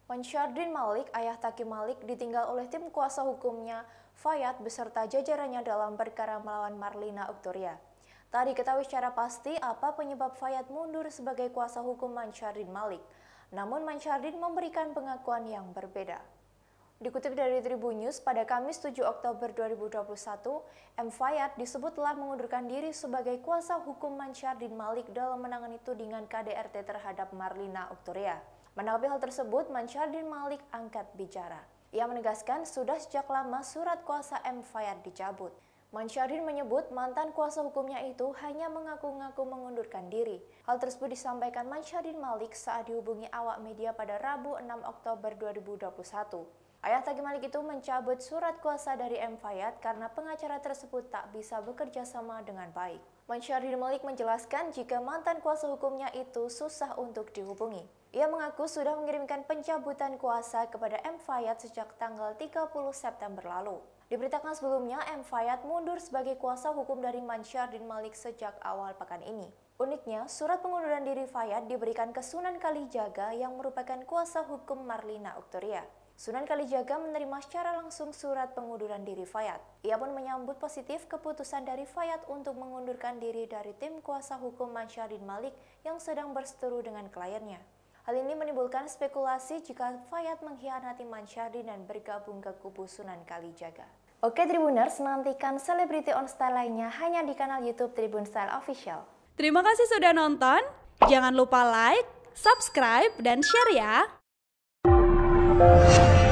Mansyardin Malik, ayah Taki Malik, ditinggal oleh tim kuasa hukumnya Fayat beserta jajarannya dalam perkara melawan Marlina Uktoria. Tak diketahui secara pasti apa penyebab Fayat mundur sebagai kuasa hukum Mansyardin Malik. Namun Mansyardin memberikan pengakuan yang berbeda. Dikutip dari Tribun News, pada Kamis 7 Oktober 2021, M. Fayat disebut telah mengundurkan diri sebagai kuasa hukum Mansyardin Malik dalam menangani tudingan KDRT terhadap Marlina Uktoria. Menanggapi hal tersebut, Mansyardin Malik angkat bicara. Ia menegaskan sudah sejak lama surat kuasa M. Fayat dicabut. Mansyardin menyebut mantan kuasa hukumnya itu hanya mengaku-ngaku mengundurkan diri. Hal tersebut disampaikan Mansyardin Malik saat dihubungi awak media pada Rabu 6 Oktober 2021. Ayah Taki Malik itu mencabut surat kuasa dari M. Fayat karena pengacara tersebut tak bisa bekerja sama dengan baik. Mansyardin Malik menjelaskan jika mantan kuasa hukumnya itu susah untuk dihubungi. Ia mengaku sudah mengirimkan pencabutan kuasa kepada M. Fayat sejak tanggal 30 September lalu. Diberitakan sebelumnya, M. Fayat mundur sebagai kuasa hukum dari Mansyardin Malik sejak awal pekan ini. Uniknya, surat pengunduran diri Fayat diberikan ke Sunan Kalijaga yang merupakan kuasa hukum Marlina Uktoria. Sunan Kalijaga menerima secara langsung surat pengunduran diri Fayat. Ia pun menyambut positif keputusan dari Fayat untuk mengundurkan diri dari tim kuasa hukum Mansyardin Malik yang sedang berseteru dengan kliennya. Hal ini menimbulkan spekulasi jika Fayat mengkhianati Mansyardin dan bergabung ke kubu Sunan Kalijaga. Oke Tribuners, nantikan Celebrity on Style lainnya hanya di kanal YouTube Tribun Style Official. Terima kasih sudah nonton. Jangan lupa like, subscribe, dan share ya.